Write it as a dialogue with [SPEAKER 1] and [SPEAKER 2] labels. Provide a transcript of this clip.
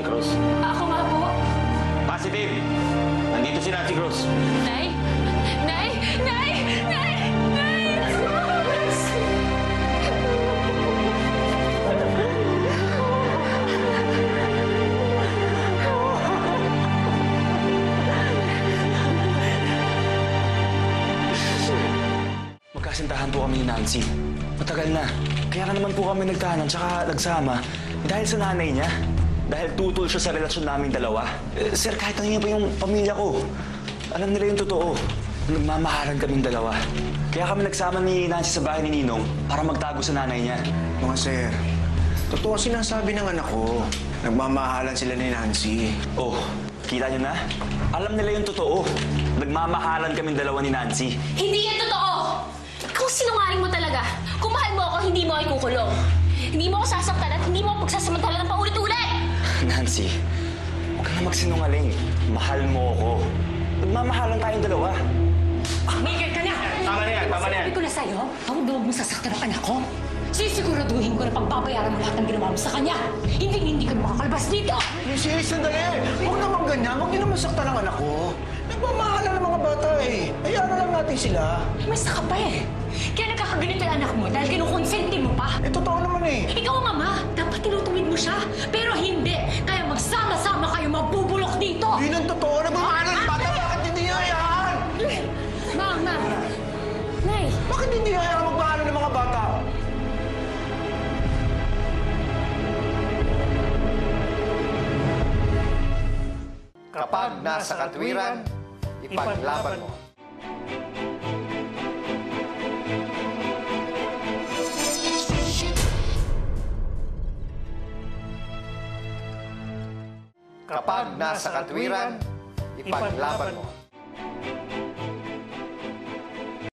[SPEAKER 1] Cruz?
[SPEAKER 2] Ako nga po.
[SPEAKER 1] Positive! Nandito si Nancy Cruz.
[SPEAKER 2] Nay? Nay! Nay! Nay! Nay!
[SPEAKER 3] Magkasintahan po kami ni Nancy. Matagal na. Kaya naman po kami nagtahanan tsaka nagsama dahil sa nanay niya. Dahil tutol siya sa relasyon naming dalawa. Sir, kahit ano yun pa yung pamilya ko, alam nila yung totoo. Nagmamahalan kaming dalawa. Kaya kami nagsama ni Nancy sa bahay ni Ninong para magtago sa nanay niya.
[SPEAKER 4] Mga sir, totoo ang sinasabi ng anak ko. Nagmamahalan sila ni Nancy.
[SPEAKER 3] Oh, kita niyo na? Alam nila yung totoo. Nagmamahalan kaming dalawa ni Nancy.
[SPEAKER 2] Hindi yan totoo! Ikaw sinungaling mo talaga. Kung mahal mo ako, hindi mo ako ikukulong. Hindi mo ako sasaktan at hindi mo ako pagsasamantala ng paulit-ulit!
[SPEAKER 3] Nancy, huwag ka na magsinungaling. Mahal mo ako. Nagmamahalan tayong dalawa.
[SPEAKER 2] Miguel ka na!
[SPEAKER 1] Tama na yan, tama na yan.
[SPEAKER 2] Sabi ko na sa'yo, huwag mo sasaktan ang anak ko. Sisiguraduhin ko na pagbabayaran mo lahat ng ginawa mo sa kanya. Hindi ka makakalabas dito!
[SPEAKER 4] Mrs. Sandali! Huwag naman ganyan. Huwag niyo naman saktan ang anak ko. Nagmamahalan ng mga bata eh. Hayaan na lang natin sila.
[SPEAKER 2] Mas ka pa eh. Kaya nagkakaganito yung anak mo dahil kinukonsente mo pa.
[SPEAKER 4] Eh, totoo naman eh.
[SPEAKER 2] Ikaw ang ama. Dapat tinutuwid mo siya. Pero hindi. Kaya magsama-sama kayo mabubulok dito.
[SPEAKER 4] Yun ang totoo. Nagmamahalan ng bata. Bakit hindi niya hayaan?
[SPEAKER 2] Ma'am. Nay.
[SPEAKER 4] Bakit hindi niya hayaan magmahalan ng mga bata?
[SPEAKER 5] Kapag nasa katwiran, ipaglaban mo. Kapag nasa katwiran, ipaglaban mo.